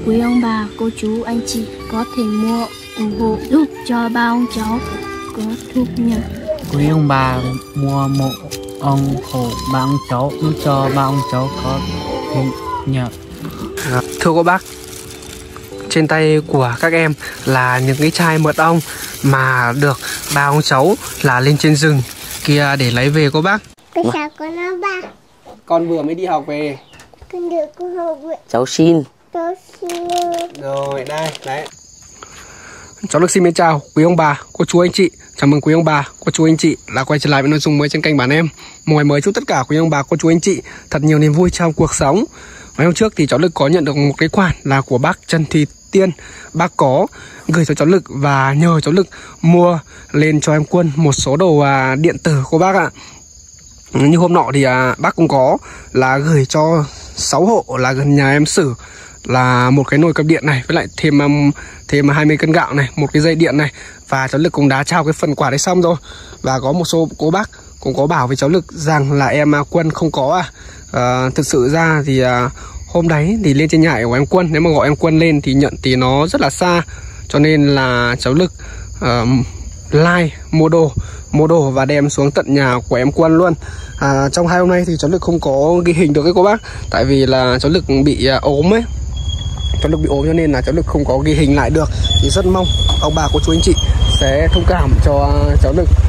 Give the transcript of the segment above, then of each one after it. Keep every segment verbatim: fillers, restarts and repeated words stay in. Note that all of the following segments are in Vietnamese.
quý ông bà, cô chú, anh chị có thể mua ủng hộ giúp cho ba ông cháu có thu nhập. Quý ông bà mua mộ ông hộ ba ông cháu giúp cho ba ông cháu có thu nhập. À, thưa cô bác, trên tay của các em là những cái chai mật ong mà được ba ông cháu là lên trên rừng kia để lấy về cô bác. Con chào con nó ba. Con vừa mới đi học về. Con được cô học về. Cháu xin. Cháu xin. Rồi đây, đấy. Cháu được xin mến chào quý ông bà, cô chú anh chị. Chào mừng quý ông bà, cô chú anh chị đã quay trở lại với nội dung mới trên kênh Bản Em. Một ngày mới chúc tất cả quý ông bà, cô chú anh chị thật nhiều niềm vui trong cuộc sống. Ngày hôm trước thì cháu Lực có nhận được một cái khoản là của bác Trần Thị Tiên. Bác có gửi cho cháu Lực và nhờ cháu Lực mua lên cho em Quân một số đồ à, điện tử cô bác ạ. Như hôm nọ thì à, bác cũng có là gửi cho sáu hộ là gần nhà em Sử là một cái nồi cơm điện này, với lại thêm um, thêm hai mươi cân gạo này, một cái dây điện này, và cháu Lực cũng đã trao cái phần quà đấy xong rồi. Và có một số cô bác cũng có bảo với cháu Lực rằng là em Quân không có à. à thực sự ra thì à, hôm đấy thì lên trên nhà của em Quân, nếu mà gọi em Quân lên thì nhận thì nó rất là xa, cho nên là cháu Lực uh, like mua đồ mua đồ và đem xuống tận nhà của em Quân luôn. À, trong hai hôm nay thì cháu Lực không có ghi hình được cái cô bác, tại vì là cháu Lực bị uh, ốm ấy, cháu Lực bị ốm cho nên là cháu Lực không có ghi hình lại được. Thì rất mong ông bà cô chú anh chị sẽ thông cảm cho uh, cháu Lực.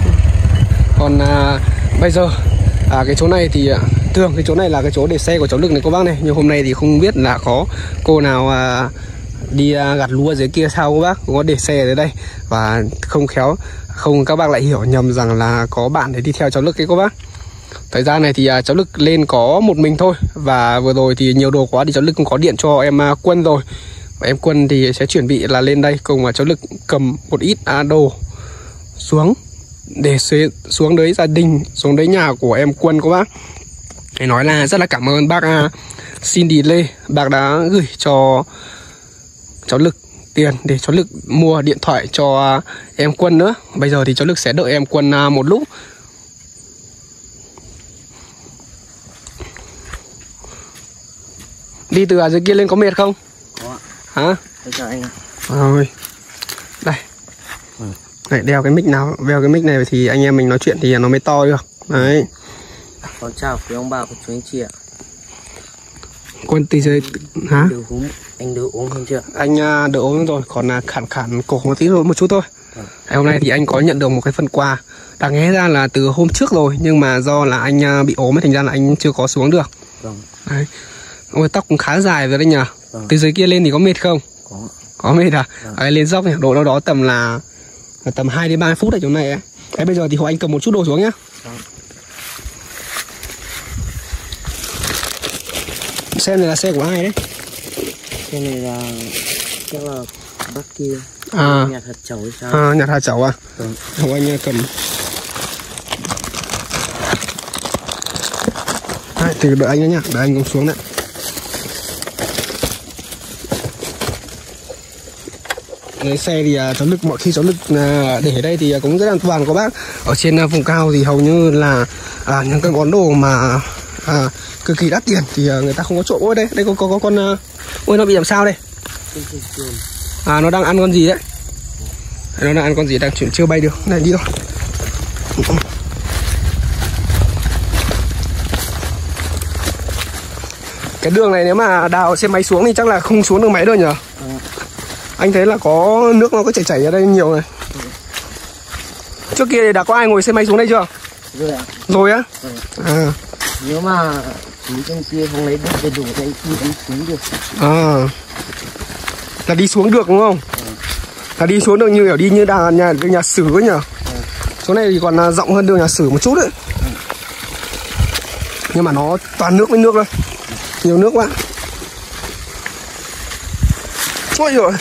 Còn uh, bây giờ à, cái chỗ này thì uh, thường cái chỗ này là cái chỗ để xe của cháu Lực này cô bác này, nhưng hôm nay thì không biết là có cô nào uh, đi uh, gặt lúa dưới kia sao cô bác, có để xe ở đây và không khéo không các bác lại hiểu nhầm rằng là có bạn để đi theo cháu Lực cái cô bác. Thời gian này thì uh, cháu Lực lên có một mình thôi, và vừa rồi thì nhiều đồ quá thì cháu Lực cũng có điện cho em uh, Quân rồi, và em Quân thì sẽ chuẩn bị là lên đây cùng uh, cháu Lực cầm một ít uh, đồ xuống để xuống đấy gia đình, xuống đấy nhà của em Quân cô bác. Để nói là rất là cảm ơn bác uh, Cindy Lê, bác đã gửi cho cháu Lực tiền để cháu Lực mua điện thoại cho uh, em Quân nữa. Bây giờ thì cháu Lực sẽ đợi em Quân uh, một lúc. Đi từ ở dưới kia lên có mệt không? Có. Hả? Tôi chào anh ạ. Rồi. Đây. Ừ. Đấy, đeo cái mic nào, đeo cái mic này thì anh em mình nói chuyện thì nó mới to được. Đấy. Con chào quý ông bà, cô chú anh chị ạ. Quân từ dưới hả? Đỡ ốm, anh đỡ ốm hơn chưa? Anh đỡ ốm rồi, còn là khản khản cổ một tí thôi, một chút thôi. Ừ. Hôm nay thì anh có nhận được một cái phần quà. Đáng nghe ra là từ hôm trước rồi, nhưng mà do là anh bị ốm ấy, thành ra là anh chưa có xuống được. Vâng. Đấy. Ôi, tóc cũng khá dài rồi đấy nhỉ. Vâng. Từ dưới kia lên thì có mệt không? Có. Có mệt à? Vâng. Đấy, lên dốc này, độ đâu đó tầm là, là tầm hai đến ba phút ở chỗ này ấy. Đấy, bây giờ thì hộ anh cầm một chút đồ xuống nhá. Vâng. Xe này là xe của ai đấy? Xe này là chắc là bác kia. À. Nhặt hạt chấu hay sao? À, nhặt hạt chấu à? Vâng. Hộ anh cầm. Đấy, thì đợi anh nữa nhá, đợi anh cũng xuống đấy. Cái xe thì uh, cháu Lực mọi khi cháu Lực uh, để ở đây thì cũng rất an toàn các bác. Ở trên uh, vùng cao thì hầu như là uh, những cái món đồ mà uh, cực kỳ đắt tiền thì uh, người ta không có trộm. Ôi đây, đây có có, có con uh, ôi nó bị làm sao đây? À, nó đang ăn con gì đấy? Nó đang ăn con gì, đang chuyển chưa bay được. Này đi thôi. Cái đường này nếu mà đào xe máy xuống thì chắc là không xuống được máy đâu nhỉ? À. Anh thấy là có nước nó có chảy chảy ở đây nhiều này. Ừ. Trước kia thì đã có ai ngồi xe máy xuống đây chưa? Rồi ạ. Rồi á? Ừ. À. Nếu mà chú trên kia không lấy đất đầy đủ thì anh đi anh xuống được. À. Là đi xuống được đúng không? Ừ. Là đi xuống được như kiểu đi như đà, nhà nhà Sử ấy nhỉ? Ừ. Chỗ này thì còn rộng hơn đường nhà Sử một chút đấy. Ừ. Nhưng mà nó toàn nước với nước thôi. Nhiều nước quá. Ôi giời.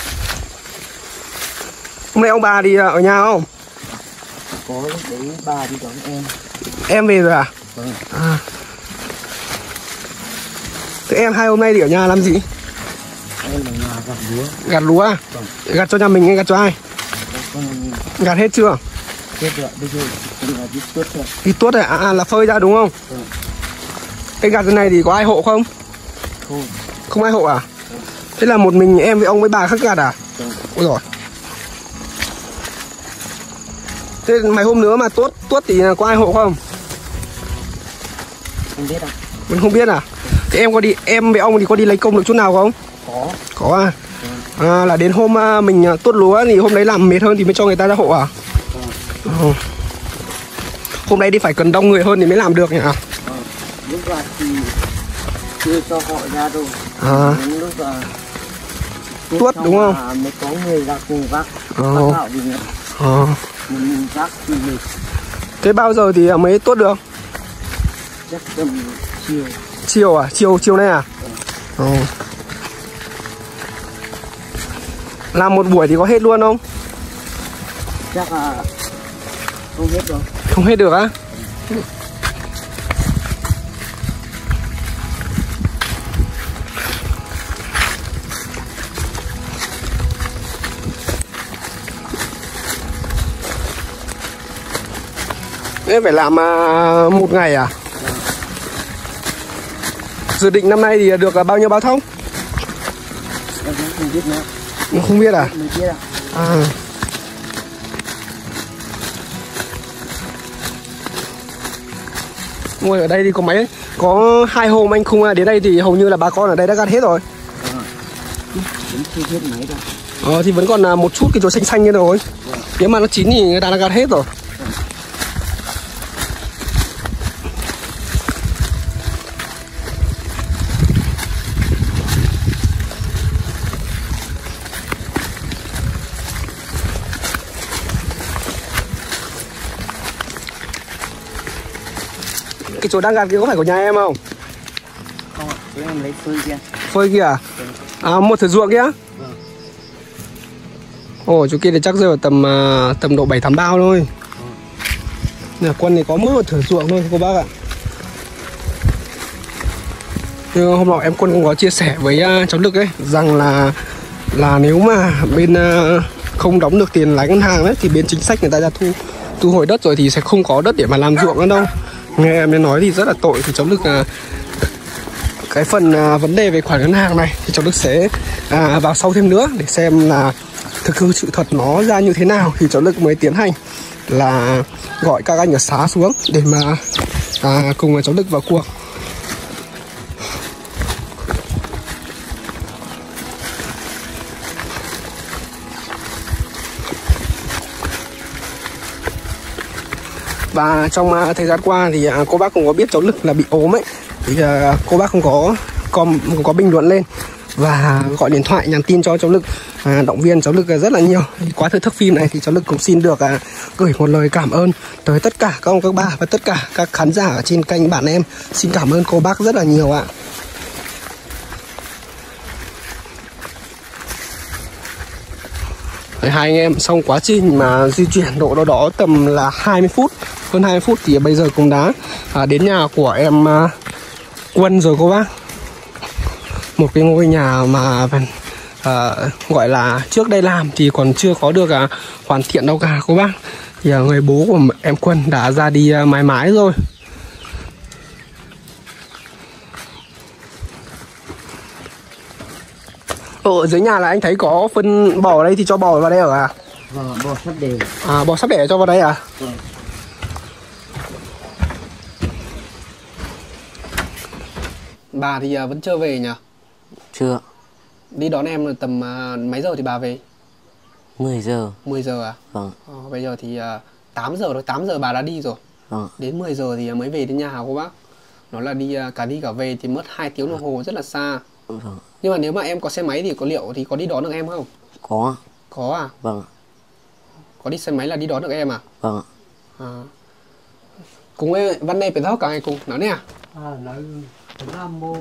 Hôm nay ông bà đi ở nhà không? Có lúc đấy bà đi đón em. Em về rồi à? Vâng. À. Thế em hai hôm nay đi ở nhà làm gì? Em ở nhà gặt lúa. Gặt lúa à? Vâng. Gặt cho nhà mình hay gặt cho ai? Vâng. Gặt hết chưa? Hết rồi, bây giờ là đi tuốt rồi. Đi tuốt rồi, à, à là phơi ra đúng không? Vâng. Cái gặt cái này thì có ai hộ không? Không. Không ai hộ à? Thế là một mình em với ông với bà khắc gặt à? Ừ. Ôi rồi. Thế mấy hôm nữa mà tuốt tuốt thì có ai hộ không? Không biết đâu. Mình không biết à? Thế em có đi em với ông thì có đi lấy công được chút nào không? Có. Có à? Ừ. À là đến hôm mình tuốt lúa thì hôm đấy làm mệt hơn thì mới cho người ta ra hộ à? Ừ. Ừ. Hôm nay đi phải cần đông người hơn thì mới làm được nhỉ? Ừ. Lúc là thì chưa cho họ ra đâu. À. Đến lúc là Tuốt đúng không? Mới có người ra cùng vác. Ờ. Vác gạo đi nữa. Ờ. Mình vác thì mình Thế bao giờ thì mới tuốt được? chắc tầm chiều. Chiều à? Chiều chiều nay à? Ừ. Ừ. Làm một buổi thì có hết luôn không? Chắc là không hết đâu. Không hết được á? Thế phải làm uh, một ngày à? Dự định năm nay thì được uh, bao nhiêu bao thông? Em cũng không biết nữa. Không biết à? Mới biết à? À. Ngồi ở đây thì có mấy có hai hôm anh không đến đây thì hầu như là bà con ở đây đã gặt hết rồi. À. Cũng chưa hết mấy đâu. Ờ thì vẫn còn là một chút cái chỗ xanh xanh như rồi. Vâng. Nếu mà nó chín thì người ta đã gặt hết rồi. Cái chỗ đang gặt kia có phải của nhà em không? Không ạ, em lấy phơi kia. Phơi kia à? À một thửa ruộng kia? Vâng. Ồ chỗ kia thì chắc rơi vào tầm uh, tầm độ bảy tám bao thôi. Nhà Quân thì có mỗi một thửa ruộng thôi cô bác ạ. Nhưng hôm nọ em Quân cũng có chia sẻ với uh, cháu Lực ấy rằng là là nếu mà bên uh, không đóng được tiền lãi ngân hàng đấy thì bên chính sách người ta ra thu thu hồi đất rồi thì sẽ không có đất để mà làm ruộng nữa đâu. Nghe em ấy nói thì rất là tội thì cháu Lực uh, cái phần uh, vấn đề về khoản ngân hàng này thì cháu Đức sẽ à, vào sau thêm nữa để xem là thực hư sự thật nó ra như thế nào thì cháu Đức mới tiến hành là gọi các anh ở xã xuống để mà à, cùng cháu Đức vào cuộc. Và trong uh, thời gian qua thì uh, cô bác cũng có biết cháu Lực là bị ốm ấy thì uh, cô bác không có com không có bình luận lên và gọi điện thoại nhắn tin cho cháu Lực à, động viên cháu Lực rất là nhiều. Qua thử thức phim này thì cháu Lực cũng xin được à, gửi một lời cảm ơn tới tất cả các ông các bà và tất cả các khán giả ở trên kênh Bạn Em. Xin cảm ơn cô bác rất là nhiều ạ. Hai anh em xong quá trình mà di chuyển độ đâu đó tầm là hai mươi phút, hơn hai mươi phút thì bây giờ cũng đã à, đến nhà của em à, Quân rồi cô bác. Một cái ngôi nhà mà à, gọi là trước đây làm thì còn chưa có được à, hoàn thiện đâu cả cô bác. Thì à, người bố của em Quân đã ra đi à, mãi mãi rồi. Ở dưới nhà là anh thấy có phân bò ở đây thì cho bò vào đây ở à? Vâng, bò sắp đẻ. À bò sắp đẻ cho vào đây à? Vâng. Bà thì vẫn chưa về nhỉ? Chưa. Đi đón em tầm mấy giờ thì bà về? mười giờ. mười giờ à? Vâng. Ờ, bây giờ thì tám giờ rồi, tám giờ bà đã đi rồi. Vâng. Đến mười giờ thì mới về đến nhà hả cô bác? Nó là đi cả đi cả về thì mất hai tiếng đồng hồ rất là xa. Vâng. Nhưng mà nếu mà em có xe máy thì có liệu thì có đi đón được em không? Có. Có à? Vâng. Có đi xe máy là đi đón được em à? Vâng. À. Cùng em văn này phải thao cả ngày cùng nói nè. À nói Nam Mô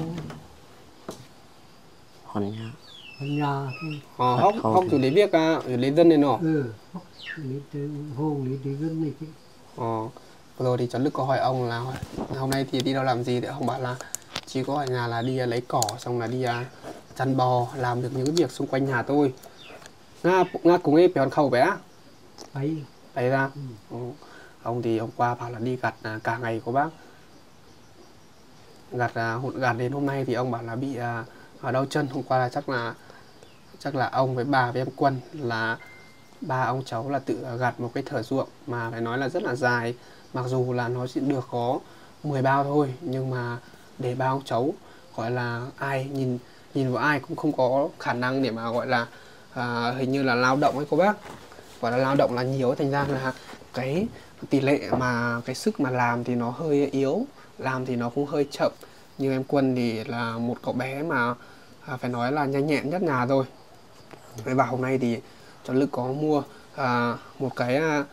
Hòn nhà. Hòn nhà. Ờ hóc hóc chủ lý việc à, chủ lý dân này nọ. Ừ, hóc lý hôn lý lý dân này chứ. Ờ, vừa rồi thì cháu Lực có hỏi ông là hôm nay thì đi đâu làm gì thì ông bảo là chỉ có ở nhà là đi lấy cỏ xong là đi chăn bò, làm được những cái việc xung quanh nhà tôi. Nga Nga cùng em bèo khẩu bé. Ấy. Đấy ra. Ừ. Ừ. Ông thì hôm qua bảo là đi gặt cả ngày của bác. Gặt hụt gặt đến hôm nay thì ông bảo là bị ở đâu chân. Hôm qua là chắc là chắc là ông với bà với em Quân là ba ông cháu là tự gặt một cái thửa ruộng mà phải nói là rất là dài, mặc dù là nó chỉ được có mười bao thôi, nhưng mà để ba ông cháu gọi là ai nhìn nhìn vào ai cũng không có khả năng để mà gọi là à, hình như là lao động ấy cô bác, gọi là lao động là nhiều, thành ra là cái tỷ lệ mà cái sức mà làm thì nó hơi yếu, làm thì nó cũng hơi chậm. Như em Quân thì là một cậu bé mà à, phải nói là nhanh nhẹn nhất nhà rồi. Và hôm nay thì cháu Lực có mua à, một cái à,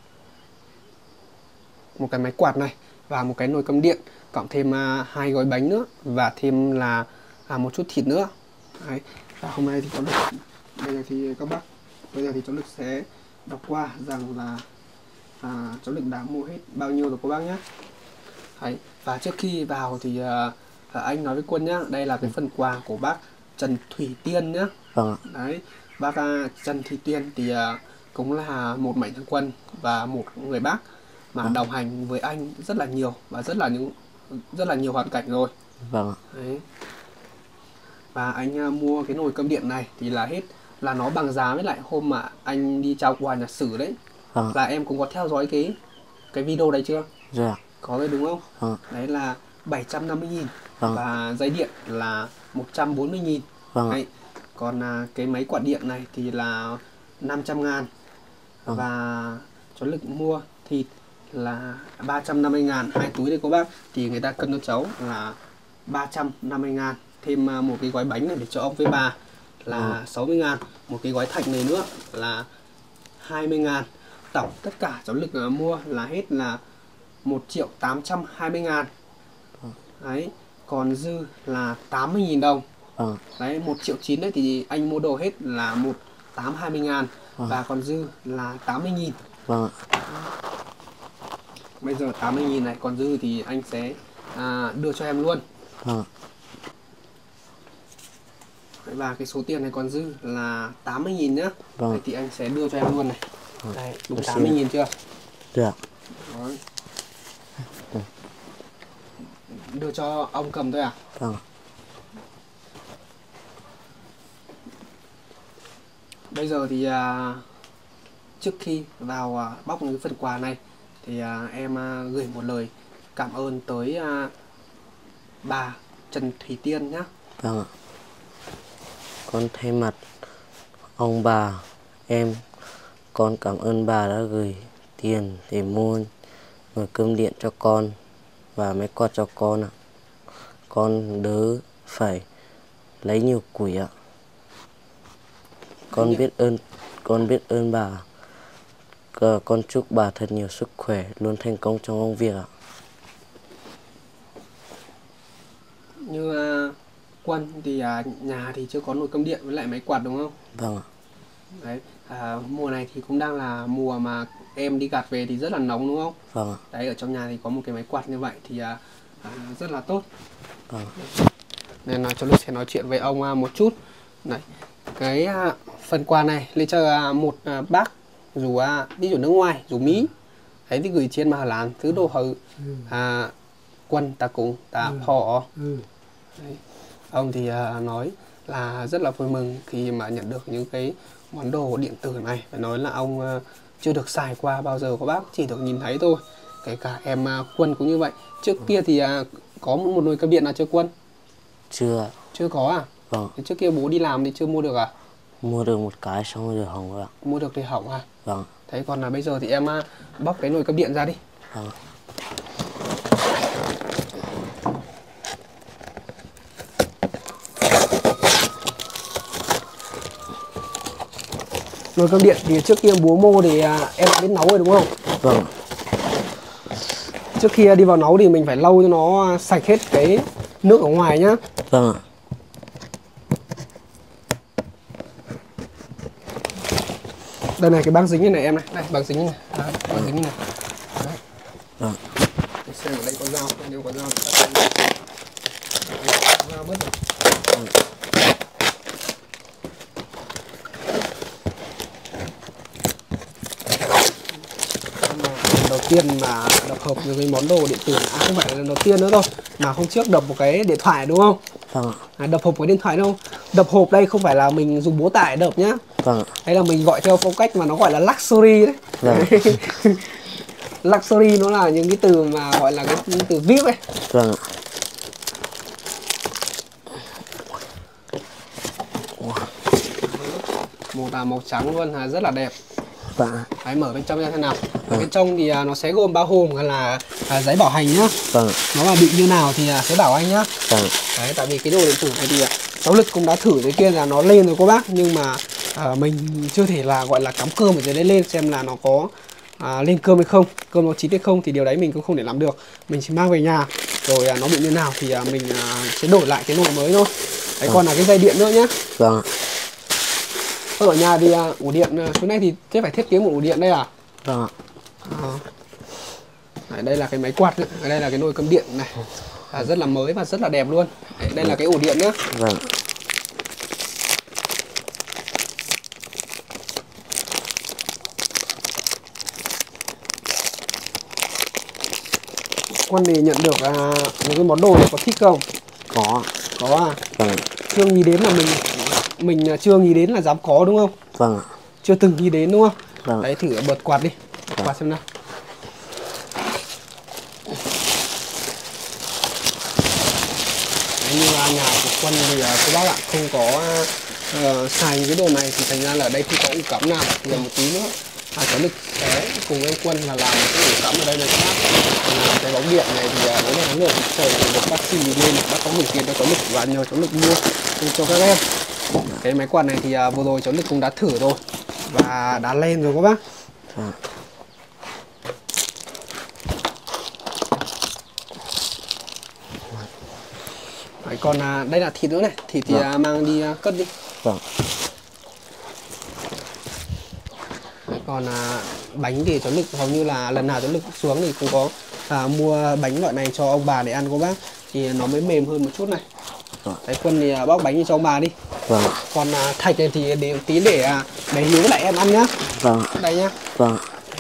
một cái máy quạt này và một cái nồi cơm điện, cộng thêm à, hai gói bánh nữa và thêm là à, một chút thịt nữa. Đấy. Và hôm nay thì cháu Lực, bây giờ thì các bác, bây giờ thì cháu Lực sẽ đọc qua rằng là à, cháu Lực đã mua hết bao nhiêu rồi các bác nhé. Đấy. Và trước khi vào thì à, à, anh nói với Quân nhá, đây là cái phần quà của bác Trần Thủy Tiên nhá. Vâng. Đấy, bác uh, Trần Thủy Tiên thì uh, cũng là một mạnh thường quân và một người bác mà vâng. đồng hành với anh rất là nhiều và rất là những rất là nhiều hoàn cảnh rồi. Vâng. Đấy. Và anh uh, mua cái nồi cơm điện này thì là hết là nó bằng giá với lại hôm mà anh đi trao quà nhà Sử đấy. Vâng. Là em cũng có theo dõi cái cái video đấy chưa? Dạ. Có đấy đúng không? Vâng. Đấy là bảy trăm năm mươi nghìn. Vâng. Và dây điện là một trăm bốn mươi nghìn. Vâng. Đấy. Còn à, cái máy quạt điện này thì là năm trăm ngàn. Vâng. Và cháu Lực mua thịt là ba trăm năm mươi ngàn. Hai túi đây cô bác. Thì người ta cân cho cháu là ba trăm năm mươi ngàn. Thêm à, một cái gói bánh này để cho ông với bà là ừ. sáu mươi ngàn. Một cái gói thạch này nữa là hai mươi ngàn. Tổng tất cả cháu Lực à, mua là hết là một triệu tám trăm hai mươi ngàn. Đấy. Còn dư là tám mươi nghìn đồng. Vâng. Đấy, một triệu chín đấy thì anh mua đồ hết là một tám hai mươi ngàn. Vâng. Và còn dư là tám mươi nghìn. Vâng. Bây giờ tám mươi nghìn này còn dư thì anh sẽ à, đưa cho em luôn. Vâng. Và cái số tiền này còn dư là tám mươi nghìn nhá. Vâng. Đấy, thì anh sẽ đưa cho em luôn này. Vâng. Đấy, đúng tám mươi nghìn chưa? Được. Đấy. Đưa cho ông cầm thôi à? Vâng. Bây giờ thì à, trước khi vào à, bóc những phần quà này thì à, em à, gửi một lời cảm ơn tới à, bà Trần Thủy Tiên nhé. Vâng ạ. Con thay mặt ông bà em, con cảm ơn bà đã gửi tiền để mua nồi cơm điện cho con và máy quạt cho con ạ. Con đỡ phải lấy nhiều củi ạ. Con biết ơn con biết ơn bà. Con chúc bà thật nhiều sức khỏe, luôn thành công trong công việc ạ. Như à, Quân thì à, nhà thì chưa có nồi cơm điện với lại máy quạt đúng không? Vâng ạ. Đấy, à, mùa này thì cũng đang là mùa mà em đi gặt về thì rất là nóng đúng không? Vâng ạ. Đấy, ở trong nhà thì có một cái máy quạt như vậy thì à, à, rất là tốt. Vâng. Nên là cho Lực sẽ nói chuyện với ông à, một chút. Đấy, cái à, phần quà này lên cho à, một à, bác dù à, đi ở nước ngoài, dù Mỹ. Đấy thì gửi trên mà làm thứ đồ hờ à, Quân ta cũng ta họ. Đấy. Ông thì à, nói là rất là vui mừng khi mà nhận được những cái món đồ điện tử này. Phải nói là ông à, chưa được xài qua bao giờ của bác, chỉ được nhìn thấy thôi. Kể cả em à, Quân cũng như vậy. Trước kia thì à, có một nồi cơm điện nào chưa Quân? Chưa. Chưa có à? Vâng. Thế trước kia bố đi làm thì chưa mua được à? Mua được một cái xong rồi hỏng rồi ạ. Mua được thì hỏng à? Vâng. Thế còn là bây giờ thì em à, bóc cái nồi cơm điện ra đi. Vâng. Nồi cơm điện thì trước kia bố mua thì à, em đã biết nấu rồi đúng không? Vâng. Trước khi đi vào nấu thì mình phải lau cho nó sạch hết cái nước ở ngoài nhá. Vâng ạ. Đây này, cái băng dính như này em này. Đây, băng dính như này. Đấy, băng dính như này. Đấy. Vâng. Để xem ở đây có dao, nếu có dao thì dao mất rồi. Vâng. Lần đầu tiên mà đập hộp những cái món đồ điện tử, à không phải là lần đầu tiên nữa thôi, mà hôm trước đập một cái điện thoại đúng không? Vâng ạ. À, đập hộp cái điện thoại đâu. Đập hộp đây không phải là mình dùng búa tải đập nhá. Vâng ạ. Đây là mình gọi theo phong cách mà nó gọi là luxury đấy. Vâng. Luxury nó là những cái từ mà gọi là cái những từ vê i pê ấy. Vâng ạ. Một là màu trắng luôn, là rất là đẹp. Vâng ạ. Đấy, mở bên trong ra thế nào. Ở bên trong thì à, nó sẽ gồm bao gồm là à, giấy bảo hành nhá. Vâng ạ. Nó mà bị như nào thì à, sẽ bảo anh nhá. Vâng. Đấy, tại vì cái đồ điện tử này thì à, cháu Lực cũng đã thử dưới kia là nó lên rồi cô bác, nhưng mà à, mình chưa thể là gọi là cắm cơm ở dưới đấy lên xem là nó có à, lên cơm hay không, cơm nó chín hay không, thì điều đấy mình cũng không thể làm được. Mình chỉ mang về nhà rồi à, nó bị như nào thì à, mình à, sẽ đổi lại cái nồi mới thôi. Đấy, còn là cái dây điện nữa nhá. Vâng ạ. Ở nhà thì à, ổ điện à, số này thì thế phải thiết kế một ổ điện đây à? Vâng ạ. À. Đấy, đây là cái máy quạt nữa. Đây là cái nồi cơm điện này, à, rất là mới và rất là đẹp luôn. Đấy, đây là cái ổ điện nhá. Vâng. Quân thì nhận được à, những cái món đồ này có thích không? Có. Có à? Vâng. Chưa nghĩ đến là mình mình chưa nghĩ đến là dám có đúng không? Vâng ạ. Chưa từng nghĩ đến đúng không? Vâng. Đấy, thử bật quạt đi, bật Vâng. quạt xem nào. Đấy, như là nhà của Quân thì uh, cô bác ạ không có uh, xài những cái đồ này thì thành ra là ở đây không có ủ cắm nào. Thì một tí nữa à, cháu Lực sẽ cùng em Quân là làm một cái ủ cắm ở đây này các bác. À, cái bóng điện này thì uh, nếu mà nó nửa mặt trời thì được bác xì lên, bác có gửi tiền cho cháu Lực và nhờ cháu Lực mua cho các em. Cái máy quạt này thì uh, vừa rồi cháu Lực cũng đã thử rồi và đã lên rồi các bác. Vâng. Đấy, còn à, đây là thịt nữa này, thịt thì Vâng. à, mang đi à, cất đi. Vâng. Đấy, còn à, bánh thì cháu Lực hầu như là lần nào cháu Lực xuống thì cũng có à, mua bánh loại này cho ông bà để ăn cô bác, thì nó mới mềm hơn một chút này. Vâng. Đấy, Quân thì à, bóc bánh đi cho ông bà đi. Vâng. Còn à, thạch này thì để tí để à, bé Hiếu với lại em ăn nhá. Vâng. Đây nhá. Vâng.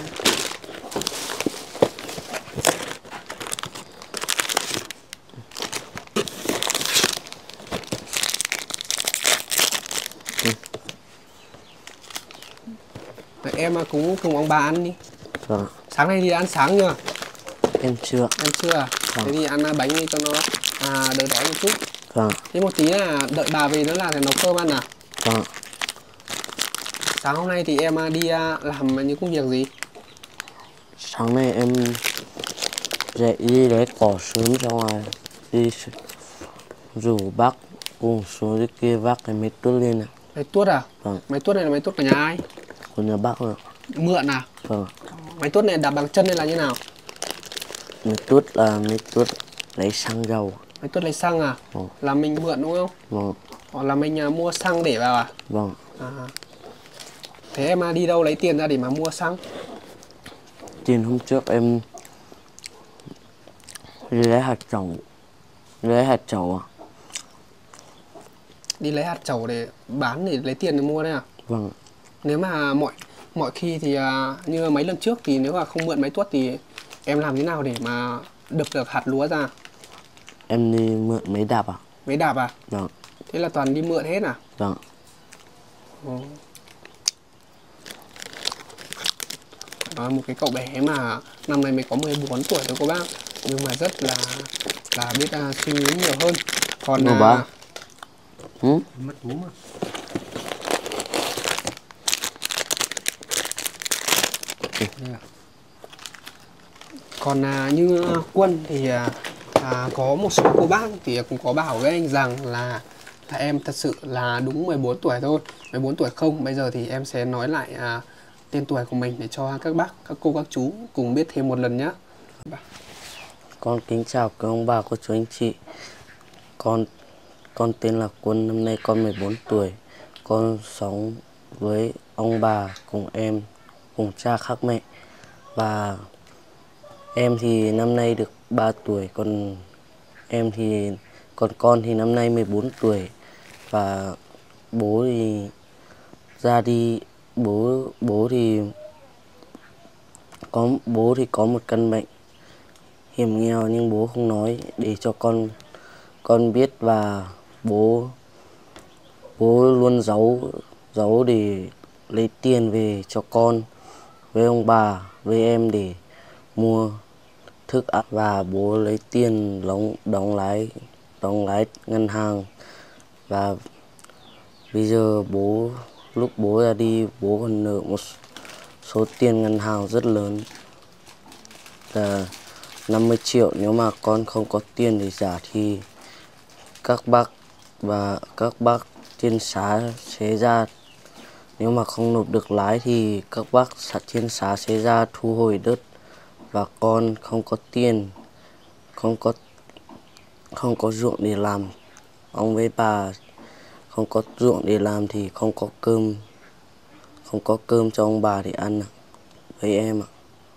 Đấy, em à, cũng cùng ông bà ăn đi. Vâng. Sáng nay thì ăn sáng chưa? Em chưa. Em chưa à? Vâng. Thế thì ăn à, bánh đi cho nó à, đỡ đói một chút. Vâng. Thế một tí là đợi bà về nữa là phải nấu cơm ăn à? Vâng. Sáng hôm nay thì em à, đi à, làm những công việc gì? Sáng nay em dậy đi lấy cỏ sớm ra ngoài, đi rủ bác cùng xuống dưới kia vác cái máy tuốt lên này. Máy tuốt à? Vâng. Máy tuốt này là máy tuốt của nhà ai? Của nhà bác rồi. Mượn à? Vâng. Máy tuốt này đặt bằng chân hay là như nào? Máy tuốt là máy tuốt lấy xăng dầu. Máy tuốt lấy xăng à? Vâng. Là mình mượn đúng không? Vâng. Hoặc là mình à, mua xăng để vào à? Vâng. À. Thế em à, đi đâu lấy tiền ra để mà mua xăng? Tiền hôm trước em đi lấy hạt trầu. Lấy hạt trầu à? Đi lấy hạt trầu để bán để lấy tiền để mua đấy à? Vâng. Nếu mà mọi mọi khi thì à, như mấy lần trước thì nếu mà không mượn máy tuốt thì em làm thế nào để mà đập được hạt lúa ra? Em đi mượn máy đạp à? Máy đạp à? Vâng. Thế là toàn đi mượn hết à? Vâng. Ừ. Đó, một cái cậu bé mà năm nay mới có mười bốn tuổi thôi cô bác, nhưng mà rất là là biết uh, suy nghĩ nhiều hơn. Còn Đâu uh, bác? Ừ? mất bú mà. Còn uh, như uh, Quân thì uh, uh, có một số cô bác thì cũng có bảo với anh rằng là à, em thật sự là đúng mười bốn tuổi thôi, mười bốn tuổi không. Bây giờ thì em sẽ nói lại uh, tên tuổi của mình để cho các bác, các cô, các chú cùng biết thêm một lần nhé. Con kính chào các ông bà, cô chú anh chị. Con con tên là Quân, năm nay con mười bốn tuổi. Con sống với ông bà cùng em, cùng cha khác mẹ. Và em thì năm nay được ba tuổi, còn em thì còn con thì năm nay mười bốn tuổi. Và bố thì ra đi, bố bố thì có bố thì có một căn bệnh hiểm nghèo, nhưng bố không nói để cho con con biết và bố bố luôn giấu giấu để lấy tiền về cho con với ông bà với em để mua thức ăn, và bố lấy tiền đóng đóng lái đóng lái ngân hàng. Và bây giờ bố lúc bố ra đi, bố còn nợ một số tiền ngân hàng rất lớn là năm mươi triệu. Nếu mà con không có tiền để trả thì các bác và các bác trên xã sẽ ra, nếu mà không nộp được lái thì các bác trên xã sẽ ra thu hồi đất. Và con không có tiền, không có không có ruộng để làm, ông với bà không có ruộng để làm thì không có cơm không có cơm cho ông bà để ăn với em ạ.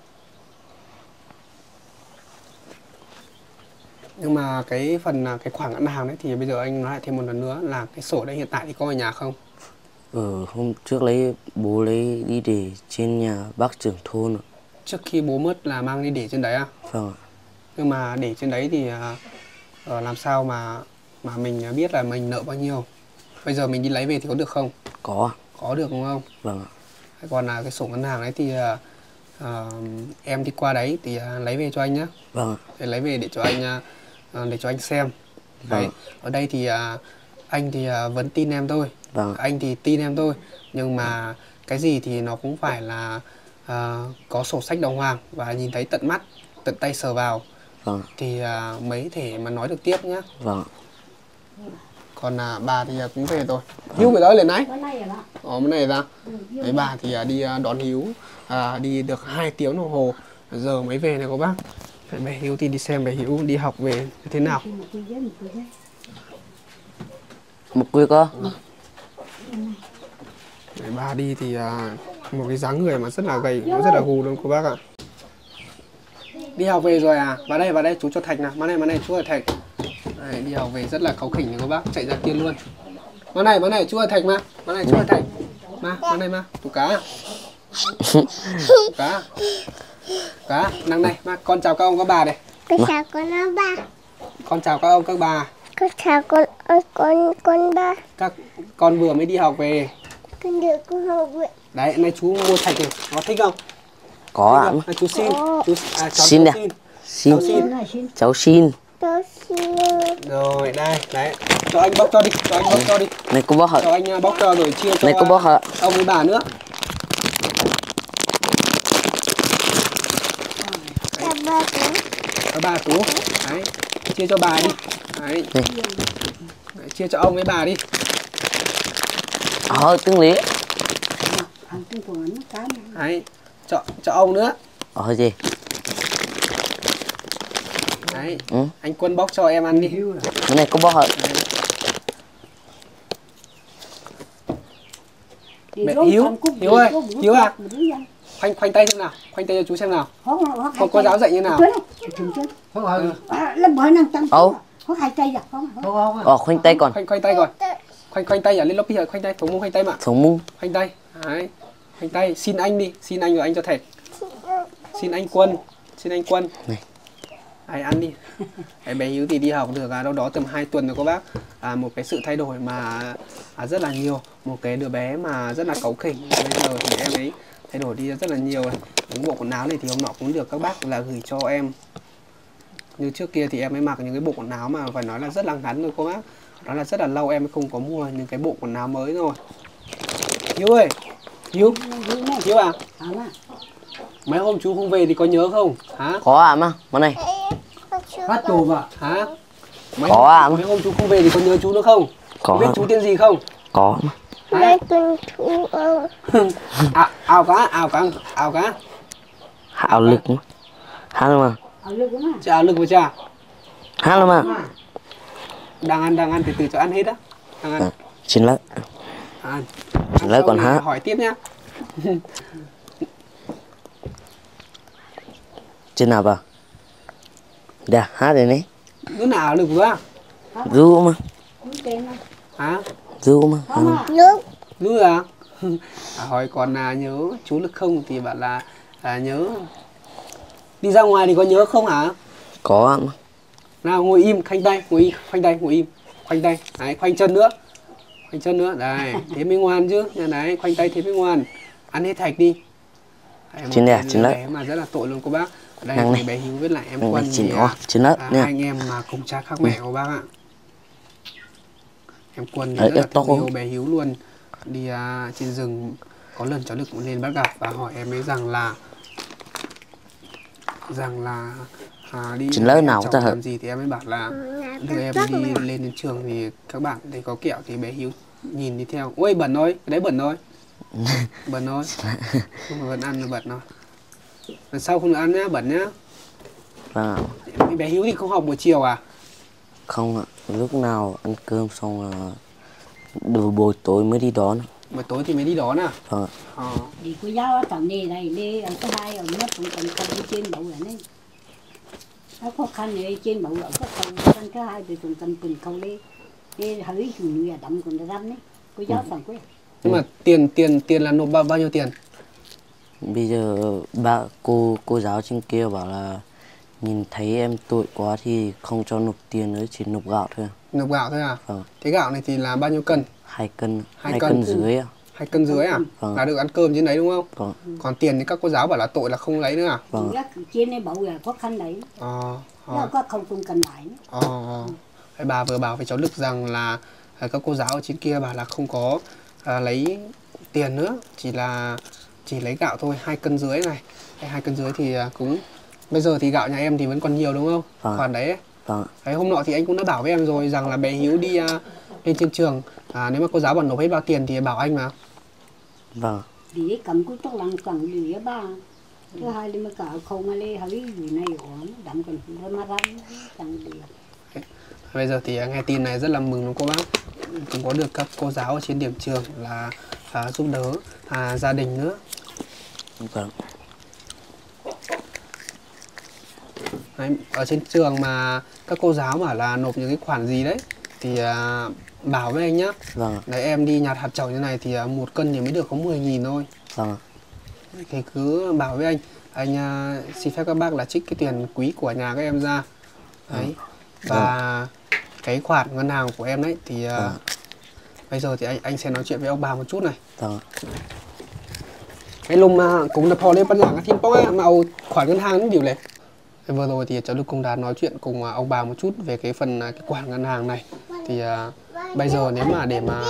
Nhưng mà cái phần cái khoản ngân hàng đấy thì bây giờ anh nói lại thêm một lần nữa là cái sổ đấy hiện tại thì có ở nhà không? Ừ, hôm trước lấy bố lấy đi để trên nhà bác trưởng thôn ạ. Trước khi bố mất là mang đi để trên đấy à? Vâng ạ. Nhưng mà để trên đấy thì uh, làm sao mà mà mình biết là mình nợ bao nhiêu? Bây giờ mình đi lấy về thì có được không? Có. Có được đúng không? Vâng ạ. Còn là cái sổ ngân hàng đấy thì uh, uh, em đi qua đấy thì uh, lấy về cho anh nhé. Vâng ạ. Để lấy về để cho anh uh, để cho anh xem. Vâng. Đấy. Ở đây thì uh, anh thì uh, vẫn tin em thôi. Vâng. Anh thì tin em thôi. Nhưng mà cái gì thì nó cũng phải là uh, có sổ sách đàng hoàng và nhìn thấy tận mắt, tận tay sờ vào. Vâng. Thì uh, mới thể mà nói được tiếp nhá. Vâng. Còn uh, bà thì uh, cũng về rồi. Hiếu về đó lên nãy. Ồ, bên này ra. Đấy, bà thì uh, đi uh, đón Hiếu uh, đi được hai tiếng đồng hồ. Giờ mới về này cô bác. Bé Hiếu thì đi xem bé Hiếu đi học về như thế nào. Một quy cơ. Đấy, bà đi thì uh, một cái dáng người mà rất là gầy, nó rất là gù luôn cô bác ạ. Đi học về rồi à? Vào đây, vào đây chú cho Thạch nào. Vào này, vào này chú ở Thạch. Đấy, đi học về rất là kháu khỉnh này cô bác, chạy ra kia luôn. Vào này, vào này chú ở Thạch mà. Vào này chú ở Thạch. Mà, vào này mà, tú cá. Tú cá. Cá, nằng này, mà con chào các ông các bà đây. Con chào con ông ba. Con chào các ông các bà. Con chào con con con ba. Các con vừa mới đi học về. Con được con học về. Đấy, nay chú mua Thạch này, có thích không? Có ạ. À, chú xin. Chú à, cháu Xin cháu nè. xin. Xin. Cháu xin. Cháu xin. Cháu xin. Rồi, đây, đấy. Cho anh bóc cho đi, cho anh bóc cho đi. Này cô bác hả? Cho anh bóc cho rồi chia cho Này cô bác hả? ông với bà nữa. Chào ba chú. Cho bà chú. Đấy, chia cho bà đi. Đấy. Đấy, chia cho ông với bà đi. Ờ, tương lý. Đấy, cho cho ông nữa. Ờ gì? Đấy, Ừ. anh Quân bóc cho em ăn đi. Cái này cô bác hả? Mẹ Hiếu, Hiếu ơi, Hiếu à? Khoanh khoanh tay xem nào, khoanh tay cho chú xem nào. Không có giáo dạy như nào. Ồ. Ờ, khoanh tay còn. Khoanh khoanh tay còn. Khoanh khoanh tay à, lên lobby rồi, khoanh tay, thống mông khoanh tay mà. Thống mông. Khoanh tay. Đấy. Khoanh tay, xin anh đi, xin anh rồi anh cho Thạch. Xin anh Quân, xin anh Quân. Này. Đấy, ăn đi. Cái bé Hiếu thì đi học được à, đâu đó tầm hai tuần rồi cô bác. À, một cái sự thay đổi mà à, rất là nhiều. Một cái đứa bé mà rất là cáu khỉnh. Bây giờ thì em ấy thay đổi đi rất là nhiều này. Những bộ quần áo này thì hôm nọ cũng được các bác là gửi cho em. Như trước kia thì em ấy mặc những cái bộ quần áo mà phải nói là rất là ngắn rồi cô bác. Đó là rất là lâu em không có mua những cái bộ quần áo mới rồi. Hiếu ơi, Hiếu, Hiếu à? Mấy hôm chú không về thì có nhớ không? Hả? Có ạ mà, món này. Phát đồ vào, hả? Mấy Có hôm, à. mấy hôm chú không về thì có nhớ chú nữa không? Có. Biết chú tên gì không? Có mà. Đây con chú ông. À, ảo cá, ảo cá, ảo cá. Ảo lực mà. Hát luôn mà. Chà, ảo lực với chà. Hát luôn mà. Đang ăn, đang ăn, từ từ cho ăn hết á. Đang ăn. À, xin lỗi. À, Xin lỗi còn hát. Hỏi tiếp nhá. Trên nào bà? Dạ, hát đây này. Đứa nào ảo lực vừa? Ru mà. Hả? Ru mà. À. Nước. Lưu à? À, hỏi còn à, nhớ chú lực không thì bạn là à, nhớ. Đi ra ngoài thì có nhớ không hả? Có ạ mà. Nào ngồi im, khoanh tay, ngồi im, khoanh tay, ngồi im. khoanh tay, đấy, khoanh chân nữa, khoanh chân nữa, đây, thế mới ngoan chứ, đấy, khoanh tay thế mới ngoan, ăn hết thạch đi. Chín nè, chín đấy. Bé mà rất là tội luôn cô bác. Đây Năng thì bé Hiếu với lại em Năng Quân này, chín thì nó, chín đất à, nha. hai anh em mà cùng cha khác mẹ của bác ạ. Em Quân thì Đấy, rất là to thương không? yêu bé Hiếu luôn. Đi uh, trên rừng có lần cháu Lực cũng lên bắt gặp và hỏi em ấy rằng là rằng là à, đi chín lớp nào cháu ta hả? làm gì thì em ấy bảo là đưa em đi lên đến trường thì các bạn thấy có kẹo thì bé Hiếu nhìn đi theo. Ôi bẩn thôi, cái đấy bẩn thôi. Bẩn thôi. Nhưng mà vẫn ăn là bẩn thôi. Lần sau không được ăn nhá, bẩn nhá. Vâng ạ. Bé Hiếu thì không học buổi chiều à? Không ạ, lúc nào ăn cơm xong là đồ buổi tối mới đi đón. Buổi tối thì mới đi đón à? Vâng ạ. Ờ. Đi cô giáo ở tầng này này đi ở số hai ở nhất cũng cần không đi trên bầu là đấy. Nó khó khăn này trên bầu ở cái cầu căn thứ hai thì cũng cần từng cầu đi đi hỡi chủ nhà đậm còn răm đấy. Cô giáo tầng quê. Nhưng mà tiền tiền tiền là nộp bao bao nhiêu tiền? Bây giờ ba cô cô giáo trên kia bảo là nhìn thấy em tội quá thì không cho nộp tiền nữa, chỉ nộp gạo thôi. Nộp gạo thôi à? Vâng. Thế gạo này thì là bao nhiêu cân? Hai cân, Hai hai cân. cân dưới ạ. Hai cân dưới à? Vâng. Là được ăn cơm trên đấy đúng không? Vâng. Còn tiền thì các cô giáo bảo là tội là không lấy nữa à? Vâng. Trên này bầu là khó khăn đấy. Ờ. Nó Ờ. có không không cần lại nữa. Ờ. Ờ. Thế bà vừa bảo với cháu Lực rằng là à, các cô giáo ở trên kia bảo là không có à, lấy tiền nữa, chỉ là chỉ lấy gạo thôi, hai cân dưới này. Đây, hai cân dưới thì à, cũng bây giờ thì gạo nhà em thì vẫn còn nhiều đúng không? Vâng. Còn đấy ấy. Vâng. Đấy, hôm nọ thì anh cũng đã bảo với em rồi rằng là bé Hiếu đi uh, lên trên trường à, nếu mà cô giáo bảo nộp hết bao tiền thì bảo anh mà. Vâng. Đi cầm cũng tốt lắm cần đi ở ba. Thứ hai là mới cả không mà lấy hỡi gì này ổn đậm còn nó mà răm chẳng đi. Bây giờ thì nghe tin này rất là mừng đúng cô bác. Cũng có được các cô giáo ở trên điểm trường là à, giúp đỡ à, gia đình nữa. Vâng. Đấy, ở trên trường mà các cô giáo bảo là nộp những cái khoản gì đấy thì à, bảo với anh nhá. Vâng. Đấy, em đi nhặt hạt trầu như này thì à, một cân thì mới được có mười nghìn thôi. Vâng. Thì cứ bảo với anh, anh à, xin phép các bác là trích cái tiền quý của nhà các em ra. Đấy. Và cái khoản ngân hàng của em đấy thì à, Vâng. bây giờ thì anh anh sẽ nói chuyện với ông bà một chút này. Vâng. Cái lùm mà cũng đã phò lên bắt giảng thiên bói mà khoản ngân hàng nó điều này. Vừa rồi thì cháu Lực cũng đã nói chuyện cùng ông bà một chút về cái phần cái khoản ngân hàng này. Thì à, bây giờ nếu mà để mà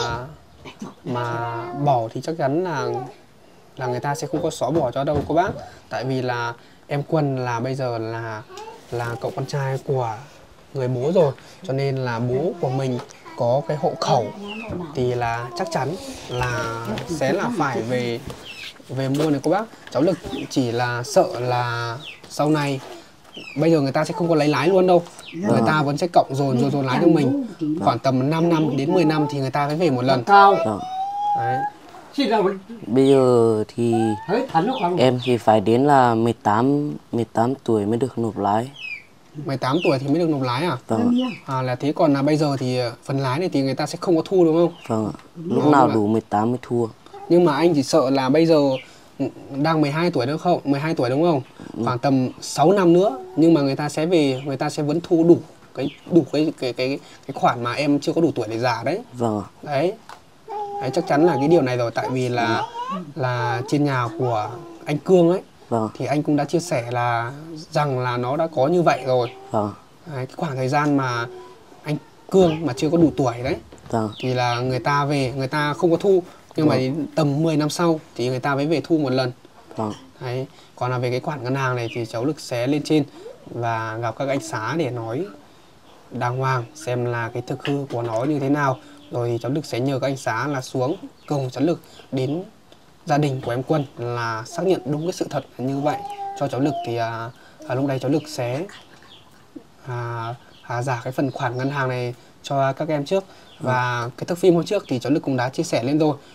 mà bỏ thì chắc chắn là là người ta sẽ không có xóa bỏ cho đâu cô bác. Tại vì là em Quân là bây giờ là là cậu con trai của người bố rồi, cho nên là bố của mình có cái hộ khẩu thì là chắc chắn là sẽ là phải về về mua này cô bác. Cháu Lực chỉ là sợ là sau này bây giờ người ta sẽ không có lấy lái luôn đâu, người ta vẫn sẽ cộng dồn dồn dồn lái cho mình khoảng tầm năm năm đến mười năm thì người ta phải về một lần. Vâng. Đấy. Bây giờ thì em thì phải đến là mười tám tuổi mới được nộp lái. mười tám tuổi thì mới được nộp lái à? Vâng. À là thế, còn là bây giờ thì phần lái này thì người ta sẽ không có thu đúng không? Vâng. Lúc nào đủ mười tám mới thua. Nhưng mà anh chỉ sợ là bây giờ đang mười hai tuổi đúng không? mười hai tuổi đúng không? Khoảng tầm sáu năm nữa nhưng mà người ta sẽ về, người ta sẽ vẫn thu đủ cái đủ cái cái cái cái khoản mà em chưa có đủ tuổi để giả đấy. Vâng. Đấy. Đấy, chắc chắn là cái điều này rồi, tại vì là là trên nhà của anh Cương ấy. Vâng. Thì anh cũng đã chia sẻ là rằng là nó đã có như vậy rồi. Vâng. Đấy, cái khoảng thời gian mà anh Cương mà chưa có đủ tuổi đấy. Vâng. Thì là người ta về, người ta không có thu. Nhưng mà đến tầm mười năm sau thì người ta mới về thu một lần. Vâng. Đấy. Còn là về cái khoản ngân hàng này thì cháu Lực sẽ lên trên và gặp các anh xá để nói đàng hoàng xem là cái thực hư của nó như thế nào. Rồi thì cháu Lực sẽ nhờ các anh xá là xuống cùng cháu Lực đến gia đình của em Quân là xác nhận đúng cái sự thật như vậy cho cháu Lực. Thì à, à, lúc đây cháu Lực sẽ à, à, giả cái phần khoản ngân hàng này cho các em trước. Và cái thước phim hôm trước thì cháu Lực cũng đã chia sẻ lên rồi.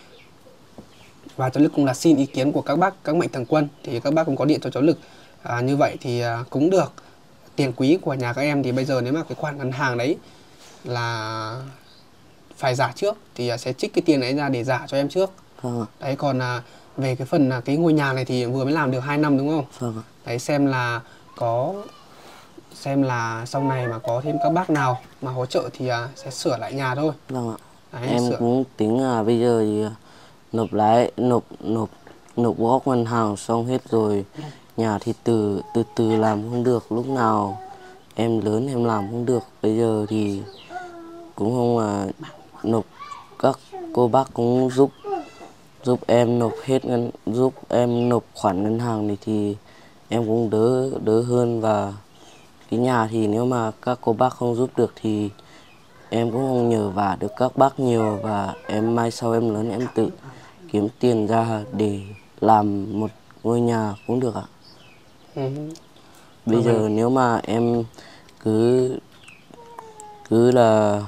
Và cháu Lực cũng đã xin ý kiến của các bác, các mạnh thường quân. Thì các bác cũng có điện cho cháu Lực. à, Như vậy thì à, cũng được. Tiền quý của nhà các em thì bây giờ nếu mà cái khoản ngân hàng đấy là phải giả trước thì à, sẽ trích cái tiền đấy ra để giả cho em trước. Vâng. Đấy, còn à, về cái phần à, cái ngôi nhà này thì vừa mới làm được hai năm đúng không? Vâng. Đấy, xem là có xem là sau này mà có thêm các bác nào mà hỗ trợ thì à, sẽ sửa lại nhà thôi. Vâng ạ. Đấy, Em sửa. cũng tính là bây giờ thì nộp lãi nộp nộp nộp góp ngân hàng xong hết rồi, nhà thì từ từ từ làm không được, lúc nào em lớn em làm không được. Bây giờ thì cũng không là nộp, các cô bác cũng giúp giúp em nộp hết ngân giúp em nộp khoản ngân hàng này thì em cũng đỡ đỡ hơn. Và cái nhà thì nếu mà các cô bác không giúp được thì em cũng không nhờ vả được các bác nhiều, và em mai sau em lớn em tự kiếm tiền ra để làm một ngôi nhà cũng được ạ. Ừ. Bây giờ nếu mà em cứ cứ là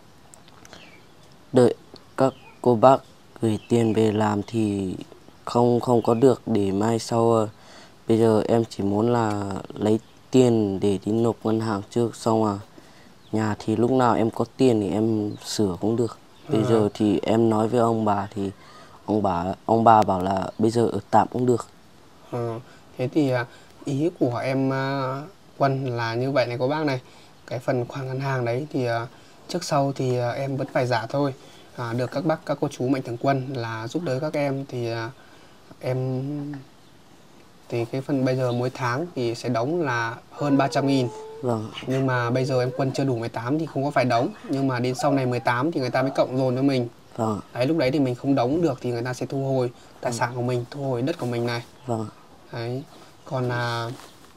đợi các cô bác gửi tiền về làm thì không không có được, để mai sau bây giờ em chỉ muốn là lấy tiền để đi nộp ngân hàng trước, xong à nhà thì lúc nào em có tiền thì em sửa cũng được. Bây à. giờ thì em nói với ông bà thì ông bà ông bà bảo là bây giờ ở tạm cũng được. À, thế thì ý của em Quân là như vậy này cô bác này. Cái phần khoản ngân hàng đấy thì trước sau thì em vẫn phải trả thôi. À, được các bác các cô chú mạnh thường quân là giúp đỡ các em thì em thì cái phần bây giờ mỗi tháng thì sẽ đóng là hơn ba trăm nghìn. Vâng. Nhưng mà bây giờ em Quân chưa đủ mười tám thì không có phải đóng. Nhưng mà đến sau này mười tám thì người ta mới cộng dồn cho mình. Vâng. Đấy, lúc đấy thì mình không đóng được thì người ta sẽ thu hồi tài sản của mình, thu hồi đất của mình này. Vâng. Đấy. Còn là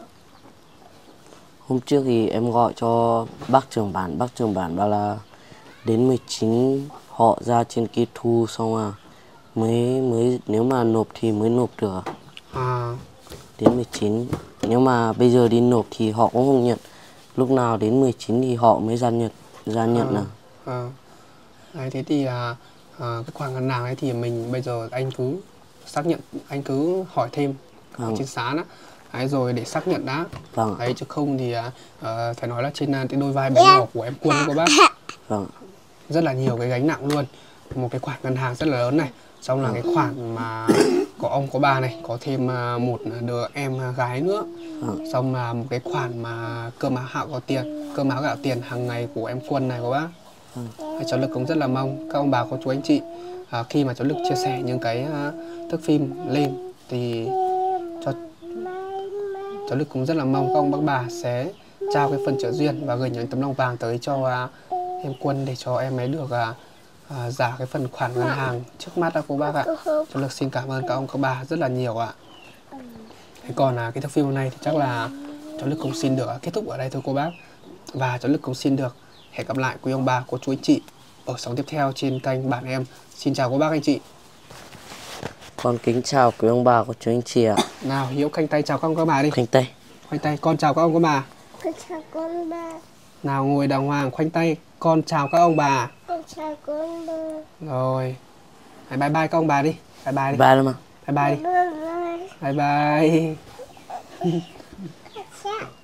hôm trước thì em gọi cho bác trưởng bản, bác trưởng bản bảo là đến mười chín họ ra trên kia thu xong à mới mới nếu mà nộp thì mới nộp được. À. Đến mười chín, nếu mà bây giờ đi nộp thì họ cũng không nhận. Lúc nào đến mười chín thì họ mới ra nhận ra nhận à, nào. à. Đấy, thế thì à, à, cái khoản ngân hàng ấy thì mình bây giờ anh cứ xác nhận, anh cứ hỏi thêm ở trên sán á. Đấy, rồi để xác nhận đã. Vâng. Đấy, chứ không thì à, à, phải nói là trên cái đôi vai bé nhỏ của em Quân cô bác. Vâng. Rất là nhiều cái gánh nặng luôn. Một cái khoản ngân hàng rất là lớn này, xong là cái khoản mà có ông có bà này, có thêm một đứa em gái nữa. Ừ. Xong là một cái khoản mà cơm áo gạo có tiền, cơm áo gạo tiền hàng ngày của em Quân này cô bác. Ừ. Cháu Lực cũng rất là mong các ông bà cô chú anh chị à, khi mà cháu Lực chia sẻ những cái uh, thước phim lên thì cho cháu Lực cũng rất là mong các ông bác bà sẽ trao cái phần trợ duyên và gửi những tấm lòng vàng tới cho uh, em Quân để cho em ấy được uh, À, giả cái phần khoản ngân hàng trước mắt đó cô bác ạ. Cháu Lực xin cảm ơn các ông các bà rất là nhiều ạ. Thế còn à, cái thước phim hôm nay thì chắc là cháu Lực cũng xin được kết thúc ở đây thôi cô bác. Và cháu Lực cũng xin được hẹn gặp lại quý ông bà, cô chú anh chị ở sóng tiếp theo trên kênh Bản Em. Xin chào cô bác anh chị. Con kính chào quý ông bà, cô chú anh chị ạ. Nào Hiếu khoanh tay chào các ông các bà đi. Khoanh tay. Khoanh tay, con chào các ông các bà. Con chào con ba. Nào ngồi đàng hoàng khoanh tay, con chào các ông bà. Con chào con ba. Rồi. Bye bye các ông bà đi. Bye bye đi. Bye luôn mà. Bye bye đi. Bye bye. Bye bye. Bye bye.